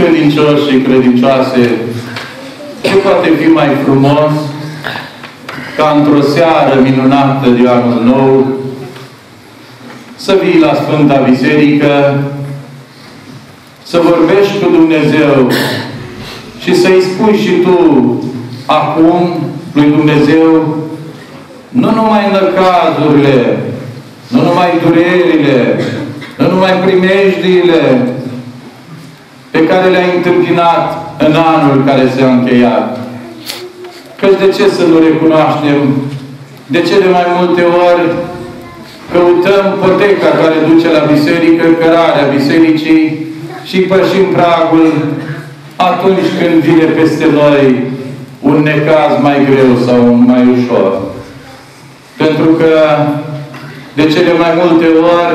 credincioși și credincioase, ce poate fi mai frumos ca într-o seară minunată de anul nou să vii la Sfânta Biserică, să vorbești cu Dumnezeu și să-i spui și tu acum lui Dumnezeu nu numai năcazurile, nu numai durerile, nu numai primejdiile pe care le-ai întâmpinat în anul care se-a încheiat. Căci de ce să nu recunoaștem? De ce de mai multe ori căutăm poteca care duce la biserică, cărarea bisericii și pășim pragul atunci când vine peste noi un necaz mai greu sau mai ușor? Pentru că de cele mai multe ori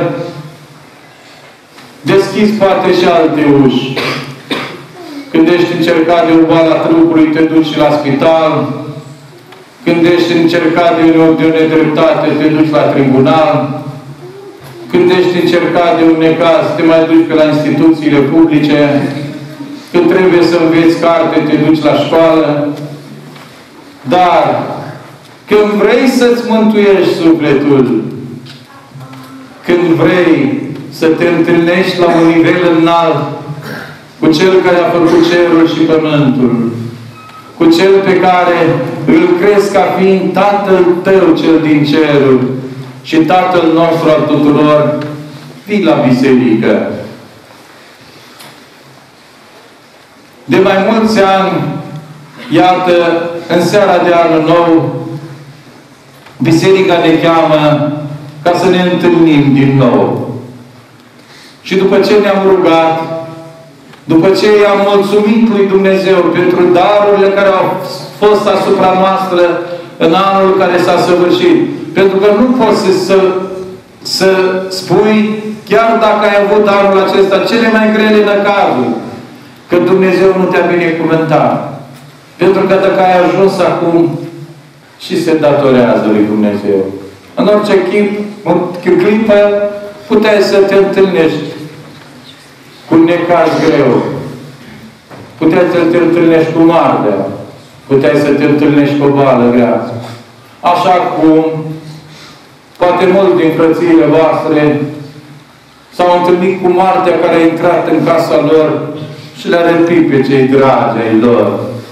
deschizi poate și alte uși. Când ești încercat de o boală a trupului, te duci la spital. Când ești încercat de o nedreptate, te duci la tribunal. Când ești încercat de un necaz, te mai duci pe la instituțiile publice. Când trebuie să înveți carte, te duci la școală. Dar când vrei să-ți mântuiești sufletul, când vrei să te întâlnești la un nivel înalt cu Cel care a făcut cerul și pământul, cu Cel pe care îl crezi ca fiind Tatăl tău cel din cerul și Tatăl nostru al tuturor, vii la biserică. De mai mulți ani, iată, în seara de anul nou, biserica ne cheamă ca să ne întâlnim din nou. Și după ce ne-am rugat, după ce i-am mulțumit lui Dumnezeu pentru darurile care au fost asupra noastră în anul care s-a săvârșit. Pentru că nu poți să spui, chiar dacă ai avut anul acesta cele mai grele năcazuri, că Dumnezeu nu te-a binecuvântat. Pentru că dacă ai ajuns acum, și se datorează lui Dumnezeu. În orice clipă puteai să te întâlnești cu un necaz greu. Puteai să te întâlnești cu moartea. Puteai să te întâlnești cu o boală grea. Așa cum poate mulți din frățiile voastre s-au întâlnit cu moartea care a intrat în casa lor și le-a răpit pe cei dragi ai lor.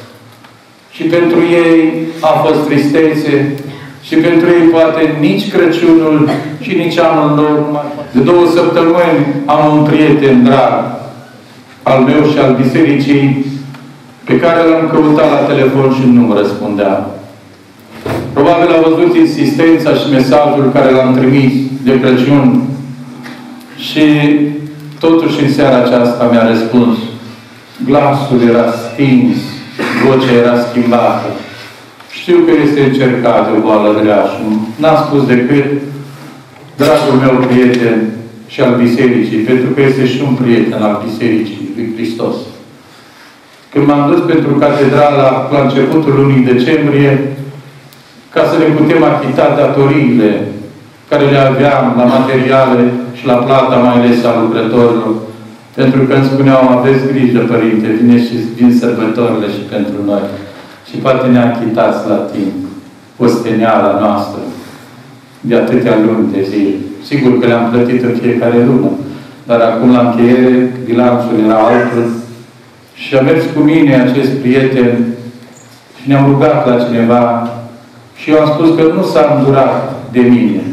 Și pentru ei a fost tristețe și pentru ei poate nici Crăciunul și nici anul nou. De 2 săptămâni am un prieten drag al meu și al bisericii pe care l-am căutat la telefon și nu-mi răspundea. Probabil a văzut insistența și mesajul care l-am trimis de Crăciun și totuși în seara aceasta mi-a răspuns. Glasul era stins, vocea era schimbată. Știu că este încercat de o boală grea și n-am spus decât dragul meu prieten și al bisericii, pentru că este și un prieten al bisericii lui Hristos. Când m-am dus pentru catedrala la începutul lunii decembrie, ca să ne putem achita datoriile care le aveam la materiale și la plata mai ales a lucrătorilor, pentru că îmi spuneau, aveți grijă, Părinte, vin sărbătorile și pentru noi. Și poate ne achitați la timp osteneala noastră de atâtea luni de zile. Sigur că le-am plătit în fiecare lună, dar acum la încheiere bilanțul era altul și a mers cu mine acest prieten și ne-am rugat la cineva și eu am spus că nu s-a îndurat de mine.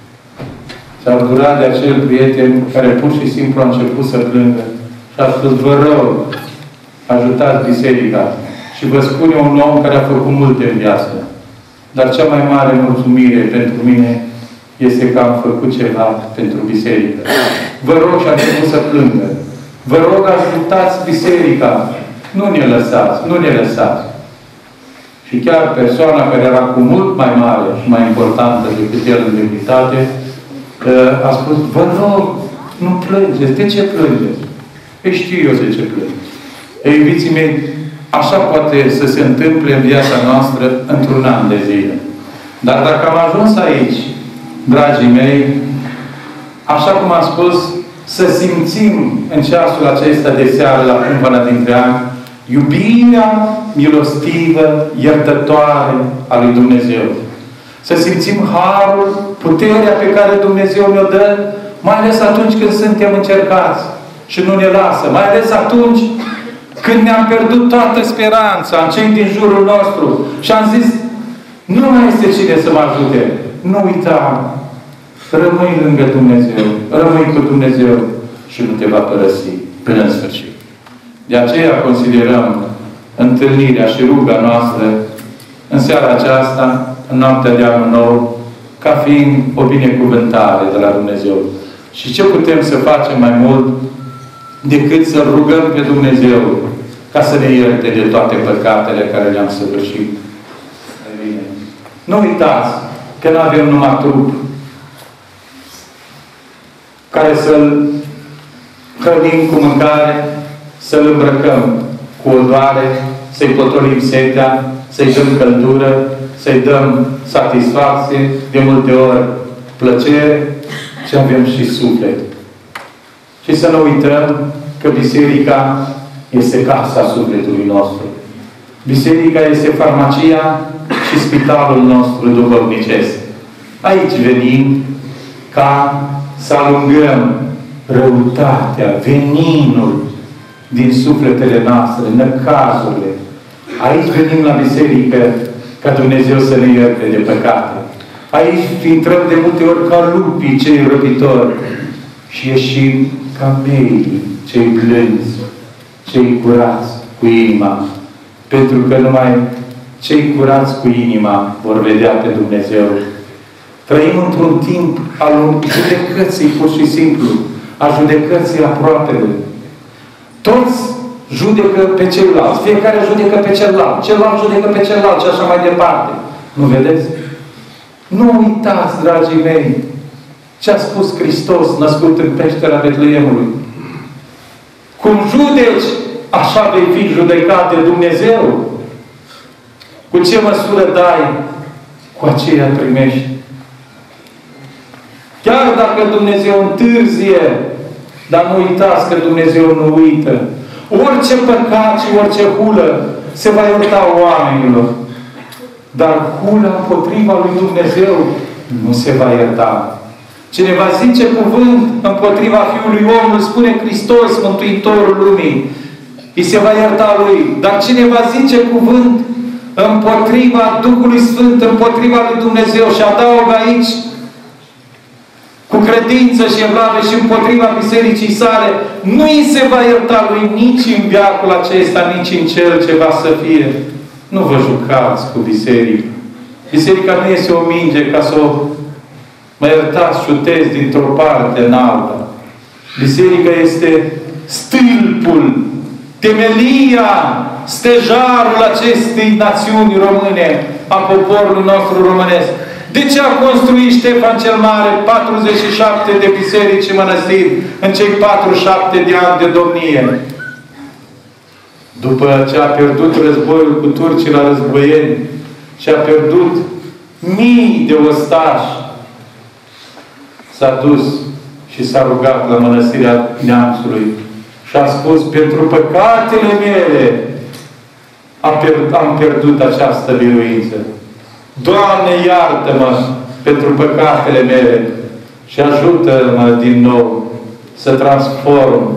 S-a îndurat de acel prieten care pur și simplu a început să plângă și a spus, vă rog, ajutați biserica. Și vă spune un om care a făcut multe în viață. Dar cea mai mare mulțumire pentru mine este că am făcut ceva pentru biserică. Vă rog, și a început să plângă. Vă rog, ajutați biserica. Nu ne lăsați, nu ne lăsați. Și chiar persoana care era cu mult mai mare și mai importantă decât el în demnitate, a spus, vă rog, nu plângeți. De ce plângeți? Ei, știu eu de ce plângeți. Ei, iubiții mei, așa poate să se întâmple în viața noastră într-un an de zile. Dar dacă am ajuns aici, dragii mei, așa cum am spus, să simțim în ceasul acesta de seară, la cumpăna dintre ani, iubirea milostivă, iertătoare a lui Dumnezeu. Să simțim harul, puterea pe care Dumnezeu ne-o dă, mai ales atunci când suntem încercați și nu ne lasă. Mai ales atunci când ne-am pierdut toată speranța în cei din jurul nostru și am zis, nu mai este cine să mă ajute. Nu uita, rămâi lângă Dumnezeu, rămâi cu Dumnezeu și nu te va părăsi până în sfârșit. De aceea considerăm întâlnirea și ruga noastră în seara aceasta, în noaptea de Anul Nou, ca fiind o binecuvântare de la Dumnezeu. Și ce putem să facem mai mult decât să rugăm pe Dumnezeu ca să ne ierte de toate păcatele care le-am săvârșit. Nu uitați că nu avem numai trup care să-l hrănim cu mâncare, să-l îmbrăcăm cu odoare, să-i potolim setea, să-i dăm căldură, să-i dăm satisfacție, de multe ori plăcere, și avem și suflet. Și să nu uităm că Biserica este casa sufletului nostru. Biserica este farmacia și spitalul nostru duhovnicesc. Aici venim ca să alungăm răutatea, veninul din sufletele noastre, năcazurile. Aici venim la biserică ca Dumnezeu să ne ierte de păcate. Aici intrăm de multe ori ca lupii cei răpitori și ieșim ca meii cei blânzi, cei curați cu inima. Pentru că numai cei curați cu inima vor vedea pe Dumnezeu. Trăim într-un timp al judecății, pur și simplu, a judecății aproapelui. Toți judecă pe ceilalți. Fiecare judecă pe celălalt. Celălalt judecă pe celălalt și așa mai departe. Nu vedeți? Nu uitați, dragii mei, ce a spus Hristos, născut în peștera Betleemului. Cum judeci, așa vei fi judecat de Dumnezeu. Cu ce măsură dai, cu aceea primești. Chiar dacă Dumnezeu întârzie, dar nu uitați că Dumnezeu nu uită. Orice păcat și orice hulă se va ierta oamenilor. Dar hula împotriva lui Dumnezeu nu se va ierta. Cine va zice cuvânt împotriva Fiului Omului, spune Hristos, Mântuitorul lumii, îi se va ierta lui. Dar cine va zice cuvânt împotriva Duhului Sfânt, împotriva lui Dumnezeu și adaugă aici cu credință și evlavie și împotriva bisericii sale, nu îi se va ierta lui nici în veacul acesta, nici în cel ce va să fie. Nu vă jucați cu biserica. Biserica nu este o minge ca să o, mă iertați, șutezi dintr-o parte în alta. Biserica este stâlpul, temelia, stejarul acestei națiuni române, a poporului nostru românesc. De ce a construit Ștefan cel Mare 47 de biserici și mănăstiri în cei 47 de ani de domnie? După ce a pierdut războiul cu turcii la războieni și a pierdut mii de ostași, s-a dus și s-a rugat la Mănăstirea Neamțului și a spus, pentru păcatele mele am pierdut această biruință. Doamne, iartă-mă pentru păcatele mele și ajută-mă din nou să transform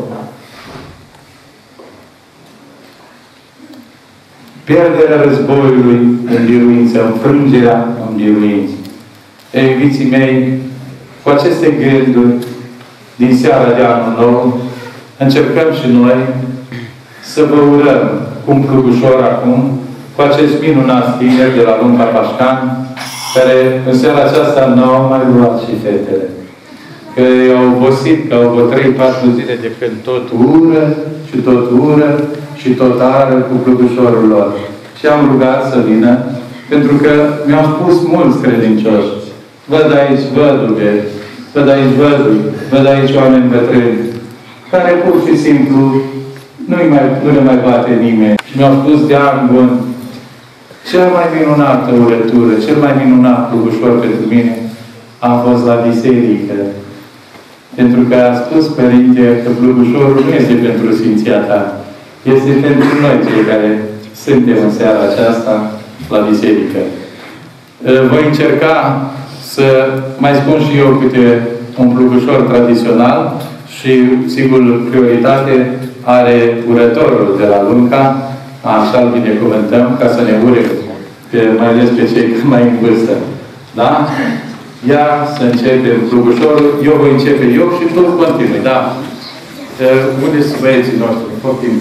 pierderea războiului în biruință, înfrângerea în biruință. Ei, iubiții mei, cu aceste gânduri din seara de Anul Nou, încercăm și noi să vă urăm cu un plugușor acum, cu acest minunat tineri de la Lunga Pașcan, care în seara aceasta n-au mai luat și fetele. Că au obosit, că au vreo 3-4 zile de când tot ură și tot ură și tot ară cu plugușorul lor. Și am rugat să vină, pentru că mi-au spus mulți credincioși. Văd aici văduve, văd aici văduvi, văd aici oameni bătrâni, care pur și simplu nu le mai bate nimeni. Și mi-au spus de ani buni, cea mai minunată urătură, cel mai minunat plugușor pentru mine a fost la biserică. Pentru că a spus Părinte că plugușorul nu este pentru Sfinția ta. Este pentru noi cei care suntem în seara aceasta la biserică. Voi încerca să mai spun și eu câte un plugușor tradițional și, sigur, prioritate are urătorul de la Lunca. Așa îl binecuvântăm ca să ne ure, mai ales pe cei mai în vârstă. Da? Ia să începem plugușorul. Eu voi începe eu și tu continui. Da? Unde sunt băieții noștri? Poftim.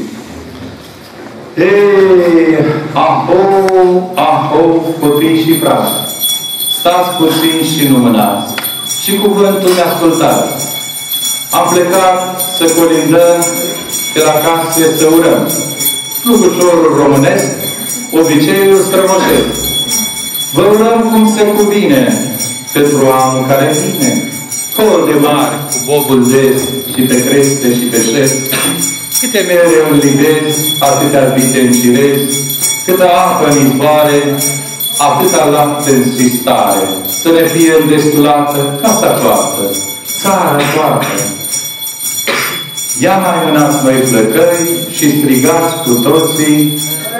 Ei, aho, aho, copii și frați. Stați puțin și nu mânați. Și cuvântul ne ascultați. Am plecat să colindăm, de la case să urăm. Plugușorul românesc, obiceiul strămoșesc. Vă urăm cum se cuvine pentru anul care vine. Cor de mari, cu bobul des și pe creste și pe șest. Câte mere în livezi, atâtea vite în cirezi, câtă apă în izvoare, atâta lapte în sistare. Să ne fie îndestulată casa toată, țara toată. Ia mai mânați, măi flăcăi, și strigați cu toții.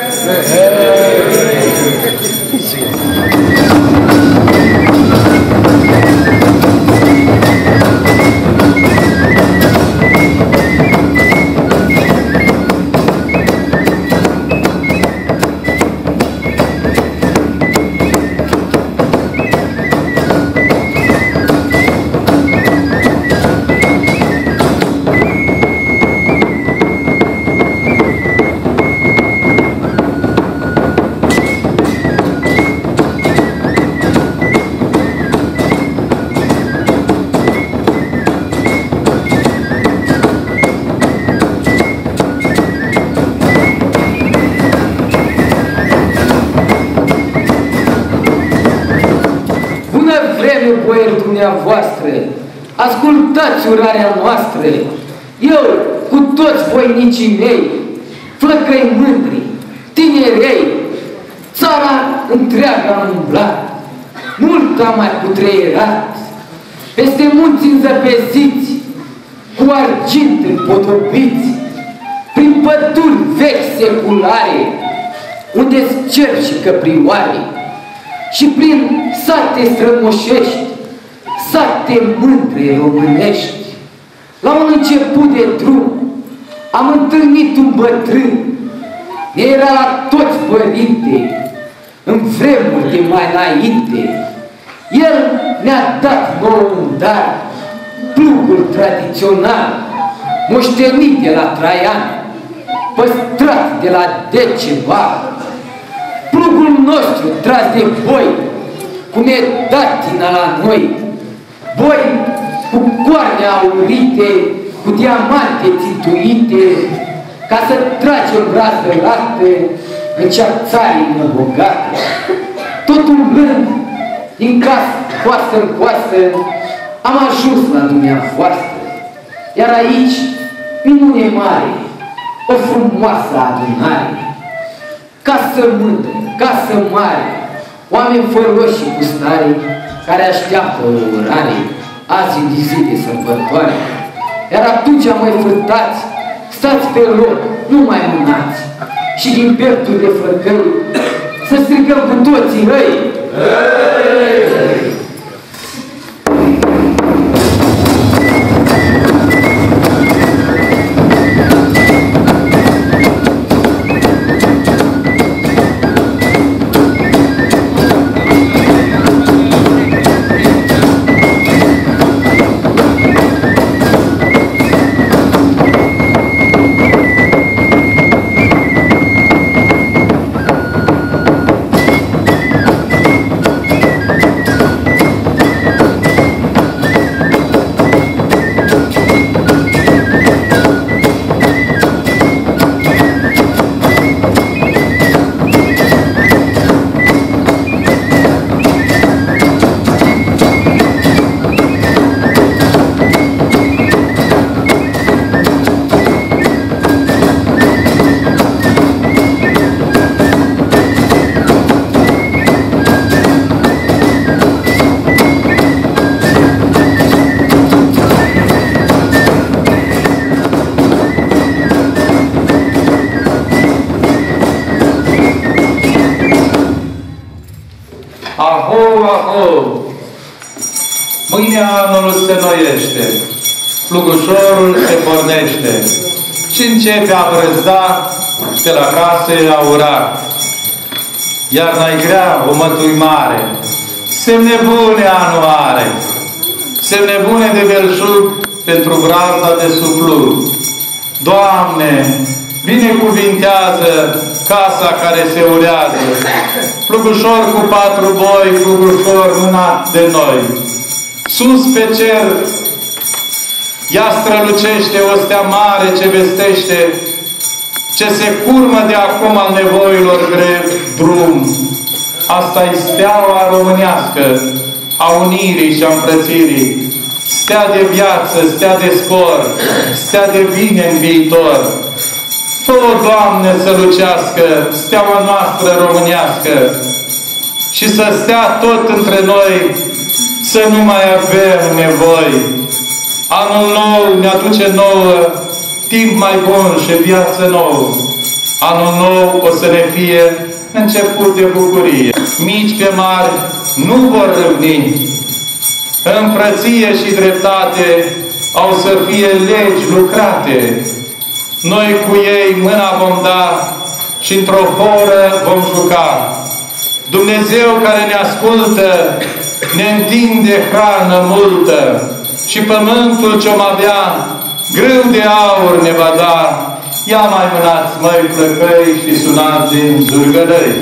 Voastră, ascultați urarea noastră. Eu, cu toți voinicii mei, flăcăi mândri, tinerei, țara întreagă am umblat, mult am mai cutreierat, peste munți înzăpeziți, cu argint împodobiți, prin păduri vechi seculare, unde-s cer și căprioare, și prin sate strămoșești, sate mândre românești. La un început de drum am întâlnit un bătrân. Era la toți părinte, în vremuri de mai înainte. El ne-a dat nouă un dar, plugul tradițional, moștenit de la Traian, păstrat de la Decebal. Plugul nostru tras de boi, cum e datina la noi, boi cu coarne aurite, cu diamante țintuite, ca să tragem rază lată în cea țarină bogată. Tot umblând din casă, coasă în coasă, am ajuns la dumneavoastră. Iar aici, minune mare, o frumoasă adunare. Casă mândră, casă mare, oameni făroși și cu stare, care așteaptă o urare, azi în zi de sărbătoare. Iar atunci mai frântați, stați pe loc, nu mai mânați, și din pieptul de flăcăi să strigăm cu toții, hăi! Hăi! Aho, aho! Mâine anul se noiește, plugușorul se pornește și începe a brăzda pe la case aurat. Iarna-i grea, o mătui mare, semne bune anul are, semne bune de belșug pentru brazda de suplur. Doamne, binecuvintează casa care se urează, plugușor cu 4 boi, plugușor mânat de noi. Sus pe cer, ea strălucește o stea mare ce vestește ce se curmă de acum al nevoilor greu drum. Asta-i steaua românească a unirii și a împrățirii. Stea de viață, stea de spor, stea de bine în viitor. Fă-o, Doamne, să lucească steaua noastră românească și să stea tot între noi, să nu mai avem nevoi. Anul nou ne aduce nouă timp mai bun și viață nouă. Anul nou o să ne fie început de bucurie. Mici pe mari nu vor râvni. Împrăție și dreptate au să fie legi lucrate. Noi cu ei mâna vom da și într-o horă vom juca. Dumnezeu care ne ascultă ne întinde hrană multă și pământul ce-om avea grâu de aur ne va da. Ia mai mânați, măi flăcăi, și sunați din zurgălăi.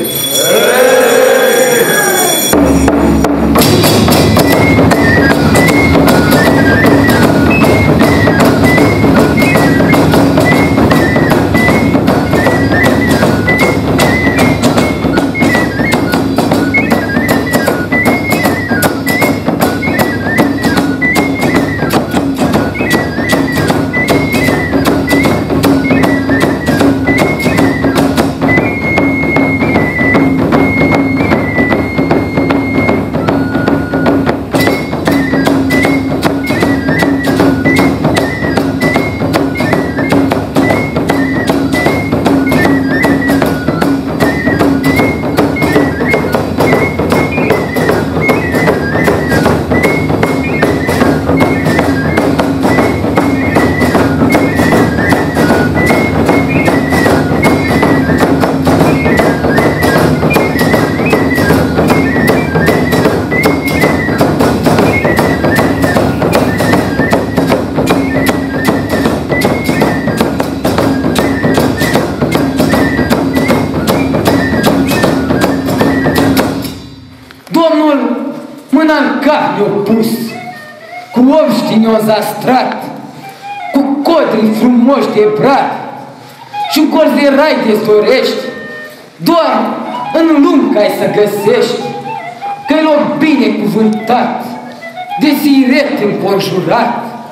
Ne-o pus, cu oștii ne-o zastrat, cu codri frumoși de brad și un colț de rai de storești, doar în luncă ai să găsești, că-i loc binecuvântat, de siret înconjurat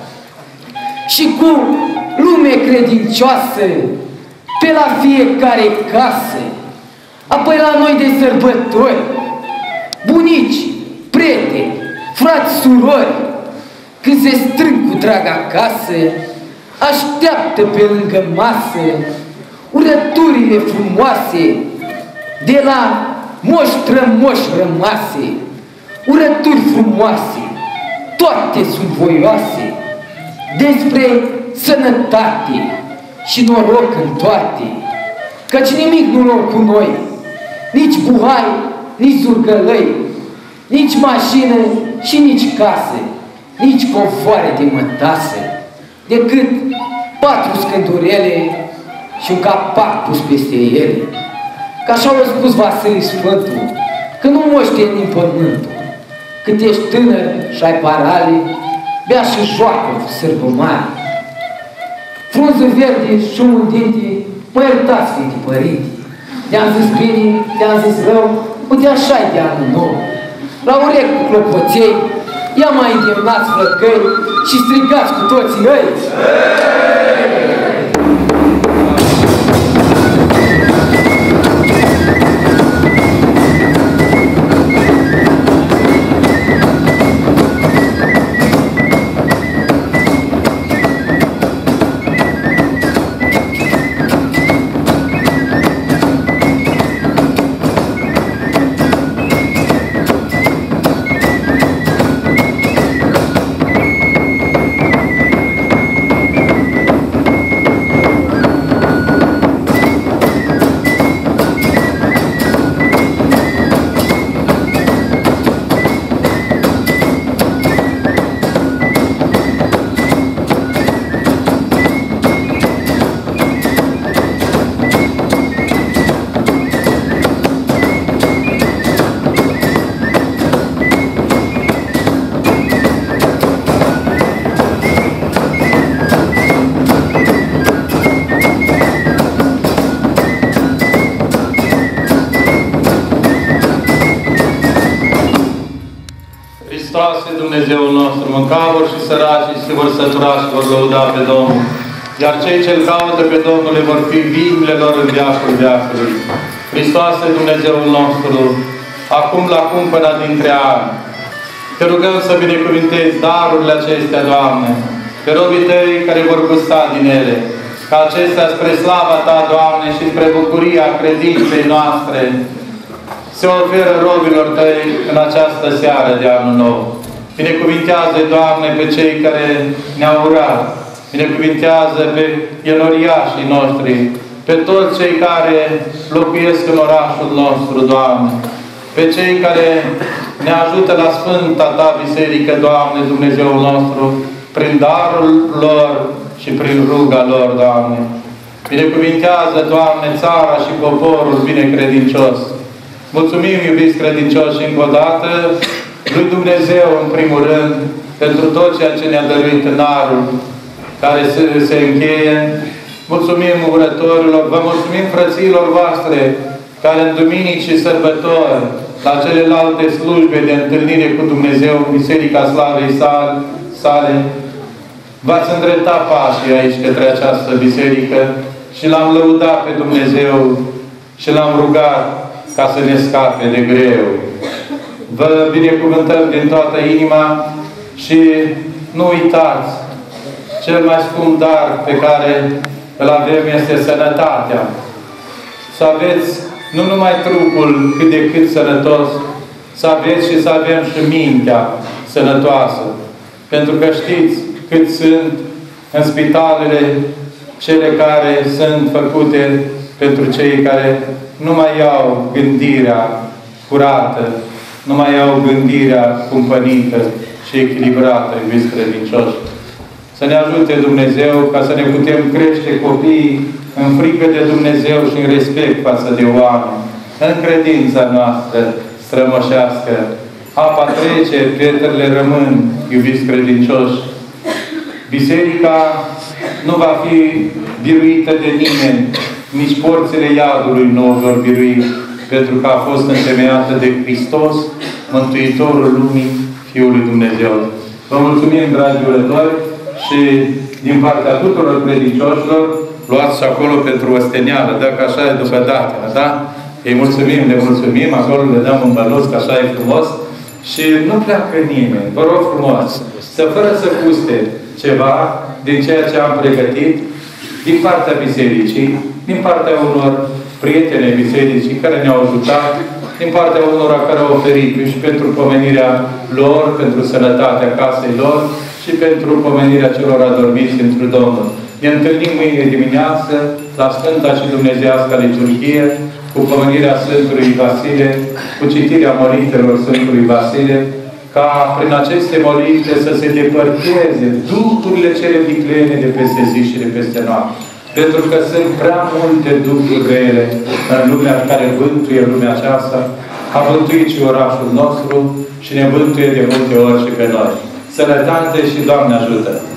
și cu lume credincioasă pe la fiecare casă, apoi la noi de sărbători, bunici, prieteni, frați, surori, când se strâng cu drag acasă, așteaptă pe lângă masă urăturile frumoase de la moși strămoși rămase. Urături frumoase, toate sunt voioase, despre sănătate și noroc în toate, căci nimic nu luăm cu noi, nici buhai, nici zurgălăi, nici mașină și nici casă, nici confoare de mătasă, decât 4 scândurele și un capac pus peste ele. Că așa a spus Vasile Sfântul, că nu moșteni din pământul. Cât ești tânăr și ai parale, bea și joacă sârbă mare. Frunză verde și un dinte, mă iertați, Sfinte Părinte. Te-am zis bine, te-am zis rău, uite așa-i de anul nou. La urechi cu clopoței, ia mai îndemnați flăcăi și strigați cu toții ei. Hristoase, Dumnezeul nostru, mâncavor și săraci și se vor sătura și vor lăuda pe Domnul. Iar cei ce-L caută pe Domnul le vor fi viile lor în veacul veacului. Hristoase, Dumnezeul nostru, acum la cumpăna dintre ani, te rugăm să binecuvintezi darurile acestea, Doamne, pe robii Tăi care vor gusta din ele, ca acestea spre slava Ta, Doamne, și spre bucuria credinței noastre, se oferă robilor Tăi în această seară de anul nou. Binecuvintează, Doamne, pe cei care ne-au urat. Binecuvintează pe enoriașii noștri, pe toți cei care locuiesc în orașul nostru, Doamne, pe cei care ne ajută la Sfânta Ta Biserică, Doamne, Dumnezeul nostru, prin darul lor și prin ruga lor, Doamne. Binecuvintează, Doamne, țara și poporul binecredincios. Mulțumim, iubiți credincioși, încă o dată, lui Dumnezeu, în primul rând, pentru tot ceea ce ne-a dăruit în anul care se încheie. Mulțumim urătorilor, vă mulțumim frăților voastre, care în duminici și sărbători, la celelalte slujbe de întâlnire cu Dumnezeu, Biserica Slavei sale, v-ați îndreptat pașii aici către această biserică și L-am lăudat pe Dumnezeu și L-am rugat ca să ne scape de greu. Vă binecuvântăm din toată inima și nu uitați, cel mai scump dar pe care îl avem este sănătatea. Să aveți nu numai trupul cât de cât sănătos, să aveți și să avem și mintea sănătoasă. Pentru că știți cât sunt în spitalele cele care sunt făcute pentru cei care nu mai au gândirea curată, nu mai au gândirea cumpănită și echilibrată, iubiți credincioși. Să ne ajute Dumnezeu ca să ne putem crește copiii în frică de Dumnezeu și în respect față de oameni, în credința noastră strămoșească. Apa trece, pietrele rămân, iubiți credincioși. Biserica nu va fi biruită de nimeni, nici porțile iadului nu o vor birui, pentru că a fost întemeiată de Hristos, Mântuitorul lumii, Fiul lui Dumnezeu. Vă mulțumim, dragi urători, și din partea tuturor credincioșilor, luați și acolo pentru ostenială, dacă așa e după date, da? Îi mulțumim, le mulțumim, acolo le dăm un băluț, că așa e frumos, și nu pleacă nimeni, vă rog frumos, să fără să guste ceva din ceea ce am pregătit, din partea bisericii, din partea unor prieteni bisericii care ne-au ajutat, din partea unora care au oferit și pentru pomenirea lor, pentru sănătatea casei lor și pentru pomenirea celor adormiți într Domnul. Ne întâlnim mâine dimineață la Sfânta și Dumnezeiasca Liturghie cu pomenirea Sfântului Vasile, cu citirea molintelor Sfântului Vasile, ca prin aceste molinte să se depărteze duhurile cele viclene de peste zi și de peste noapte. Pentru că sunt prea multe duhuri rele în lumea care bântuie lumea aceasta, a bântuit și orașul nostru și ne bântuie de multe ori și pe noi. Sănătate și Doamne ajută!